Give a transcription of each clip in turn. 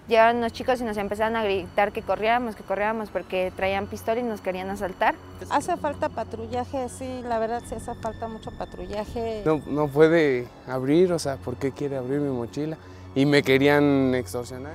llegaron unos chicos y nos empezaron a gritar que corriéramos porque traían pistola y nos querían asaltar. Hace falta patrullaje, sí, la verdad sí hace falta mucho patrullaje. No puede abrir, o sea, ¿por qué quiere abrir mi mochila? Y me querían extorsionar.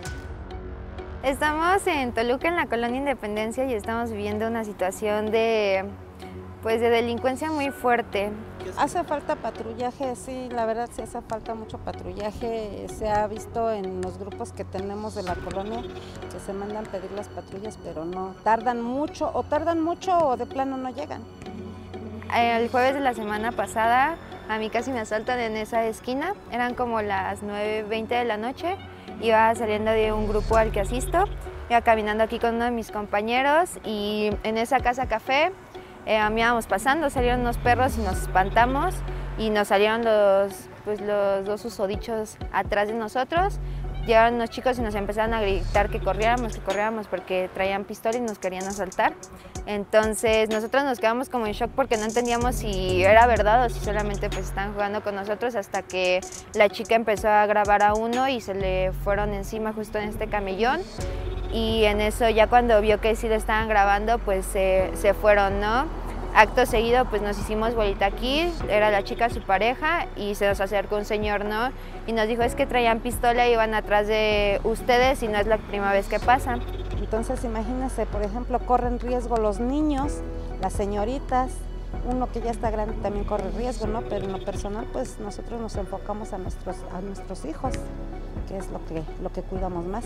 Estamos en Toluca, en la Colonia Independencia, y estamos viviendo una situación de delincuencia muy fuerte. Hace falta patrullaje, sí, la verdad sí hace falta mucho patrullaje. Se ha visto en los grupos que tenemos de la colonia que se mandan pedir las patrullas, pero no, tardan mucho o de plano no llegan. El jueves de la semana pasada a mí casi me asaltan en esa esquina, eran como las 9:20 de la noche, iba saliendo de un grupo al que asisto, iba caminando aquí con uno de mis compañeros y en esa casa café íbamos pasando, salieron unos perros y nos espantamos y nos salieron los dos susodichos atrás de nosotros. Llegaron unos chicos y nos empezaron a gritar que corriéramos porque traían pistola y nos querían asaltar. Entonces nosotros nos quedamos como en shock porque no entendíamos si era verdad o si solamente pues estaban jugando con nosotros, hasta que la chica empezó a grabar a uno y se le fueron encima justo en este camellón. Y en eso ya cuando vio que sí le estaban grabando, pues se fueron, ¿no? Acto seguido pues nos hicimos bolita aquí, era la chica su pareja y se nos acercó un señor, ¿no? Y nos dijo, es que traían pistola y iban atrás de ustedes y no es la primera vez que pasa. Entonces imagínense, por ejemplo, corren riesgo los niños, las señoritas, uno que ya está grande también corre riesgo, ¿no? Pero en lo personal pues nosotros nos enfocamos a nuestros hijos, que es lo que cuidamos más.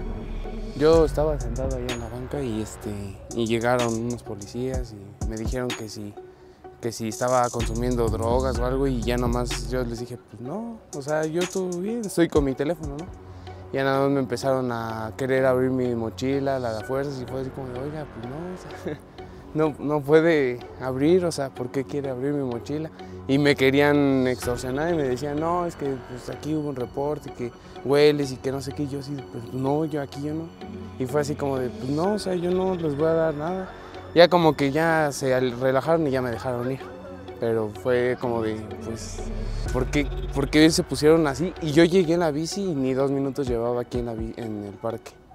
Yo estaba sentado ahí en la banca y llegaron unos policías y me dijeron que si estaba consumiendo drogas o algo, y ya nomás yo les dije, pues no, o sea, yo estoy bien, estoy con mi teléfono, ¿no? Y ya nada más me empezaron a querer abrir mi mochila, la de fuerzas, y fue así como de, oiga, pues no, o sea, no puede abrir, o sea, ¿por qué quiere abrir mi mochila? Y me querían extorsionar y me decían, no, es que pues, aquí hubo un reporte, que hueles y que no sé qué. Y yo así, pues no, yo no. Y fue así como de, pues no, o sea, yo no les voy a dar nada. Ya como que ya se relajaron y ya me dejaron ir. Pero fue como de, pues, ¿por qué se pusieron así? Y yo llegué en la bici y ni 2 minutos llevaba aquí en el parque.